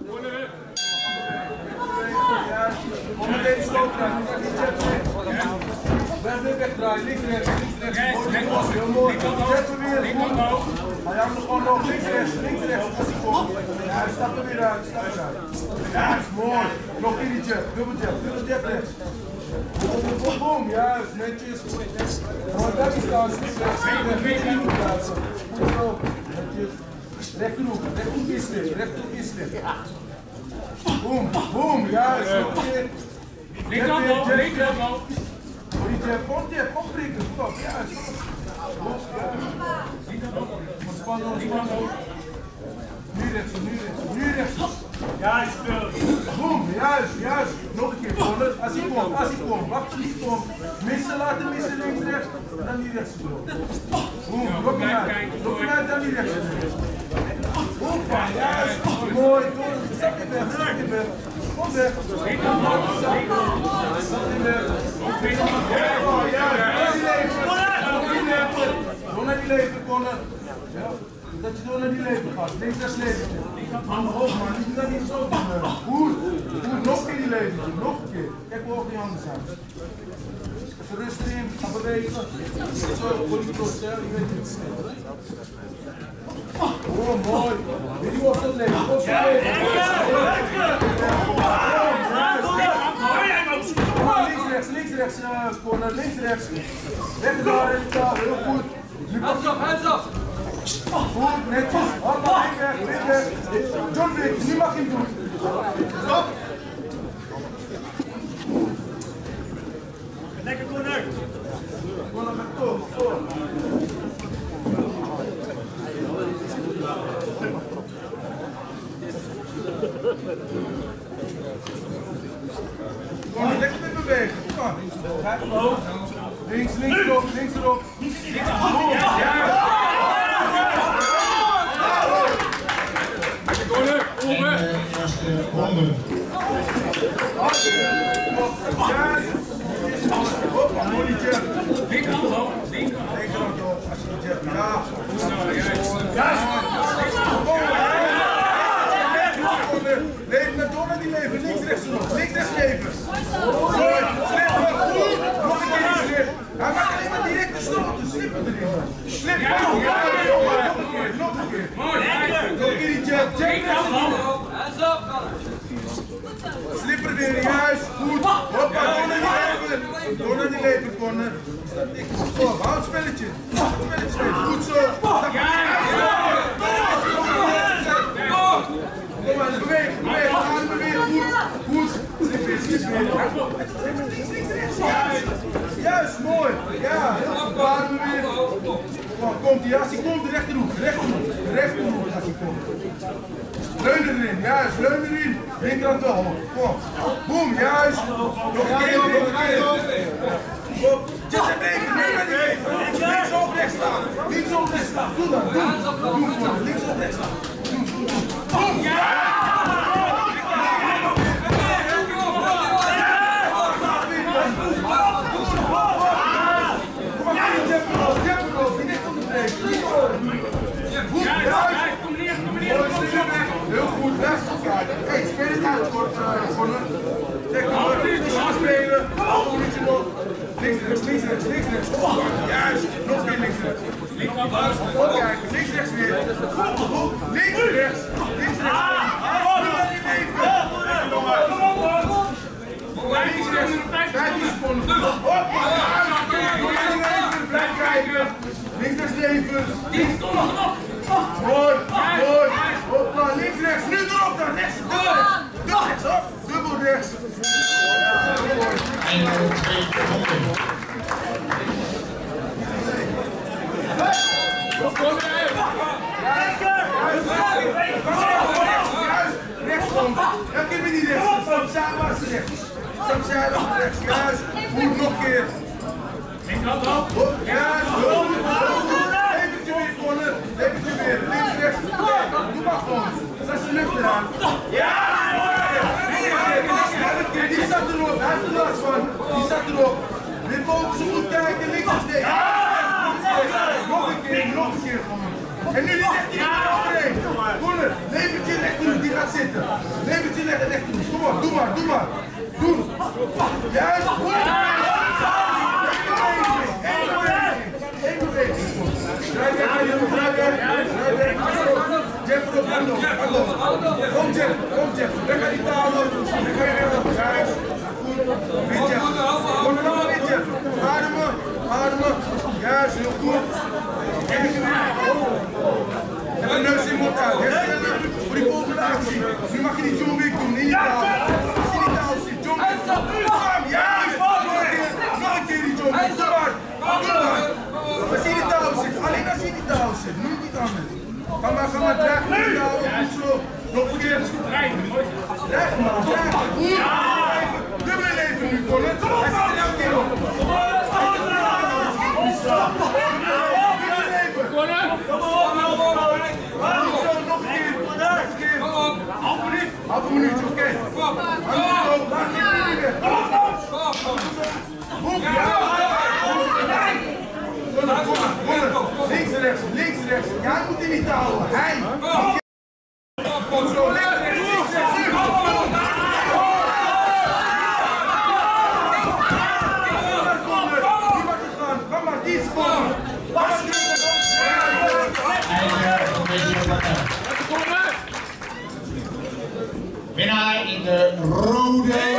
Kom meteen stoten. Blijf wegdraaien. Links, rechts. Heel mooi. Zet hem weer. Hij hangt er gewoon nog. Links, rechts. Ja, stap er weer uit. Ja, is mooi. Nog in die jab. Dubbel jab rechts. Boom, juist. Netjes. Mooi, daar is staan. Netjes. Rechterhoek inslip. Boom, juist. Linkerhand omhoog. Kom prikken. Stop, juist. Ontspannen. Nu rechts. Juist. Boom, juist. Nog een keer, corner. Als hij komt. Wacht tot hij komt. Laten missen, links, rechts. En dan die rechts door. Boom, blok hem uit, dan die rechts. Hoppa, juist. Mooi, zak je weg. Kom weg. Door naar die lever, Conor. Dat je door naar die lever gaat. Links, rechts, levertje. Handen hoog, man. Niet dat niet zo doen. Goed. Nog een keer die levertje. Nog een keer. Kijk hoe hoog die handen zijn. Even rust erin. Ga bewegen. Zo, voor die trots, hè. Ik weet het. Oh, mooi. Weet je wat dat leeft? Links, rechts, corner, links, rechts. Wegdraaien, heel goed. Hands up. Goed, netjes. Hoppa, weg. John Wick, nu mag je hem doen. Stop. Lekker corner. Corner gaat toch. Kom, lekker mee bewegen. Kom. Links erop. Eerste ronde. Leef naar door naar die lever. Links, rechts lever. Nog een keer die slip. Hij maakt alleen maar direct de stop. De slip erin. Slip. Nog een keer. Nog een keer die jab. Hands up. Slipper weer, juist. Goed. Hoppa, door naar die lever, Conor. Houd het spelletje. Goed zo. Kom maar, beweeg. Goed. Juist, mooi. Ja, heel goed. Baren we weer. Komt hij, als hij komt, de rechterhoek. Als hij komt. Leun erin, juist, linkerhand wel. Kom. Boom, juist. Nog een keer. Kom. Zet even, links op, rechts staan. Doe dat, doe. Links op, rechts staan. Boom, ja! Heel goed, weg. Hey, speel het uit, Conor. Zeg maar, spelen. Links, rechts. Juist, nog een keer links, rechts. Opkijken, links, rechts weer. Links, rechts. Links, rechts. 15 seconden. Blijf kijken. Links, rechts, leven. Mooi. Hopla, links, rechts. Nu erop dan. Rechts. Dubbel rechts. Einde tweede ronde. Rechts komt. Dan kun je niet rechts. Stap samen als rechts. Juist. Goed, nog een keer. Juist. Eventje weer, Conor. Links, rechts. Doe maar gewoon. Zet ze lucht eraan. Ja! Die staat erop. Hij heeft er last van. Die staat erop. Weer focussen, goed kijken. Links en rechts. Nog een keer gewoon. En nu die 13 overheen. Conor, levertje rechterhoek, die gaat zitten. Kom Jeff, leg aan die tafel. Dan ga je weer op. Juist. Goed. Weer Jeff. Kom er nog maar in Jeff. Ademen. Juist, heel goed. En de neus in mond uit. Herstellen voor die volgende actie. Nu mag je die John Wick doen. In je taal. Als je die taal zit. John Wick. Juist. Nog een keer die John Wick. Goed hard. Als je die touw zit, alleen als je die touw zit, nu niet anders. Ga maar, draag die touw, goed zo. Nog een keer. Draag maar. Dubbele leven nu, Colin. Hij zit er elke keer op. Dubbele leven. Goed zo, nog een keer. Half een minuutje, oké. Laat je niet meer. Links, rechts. Jij moet in die touw. Hij. Kom zo, links, rechts. Ga maar, die is gewoon. Winnaar in de rode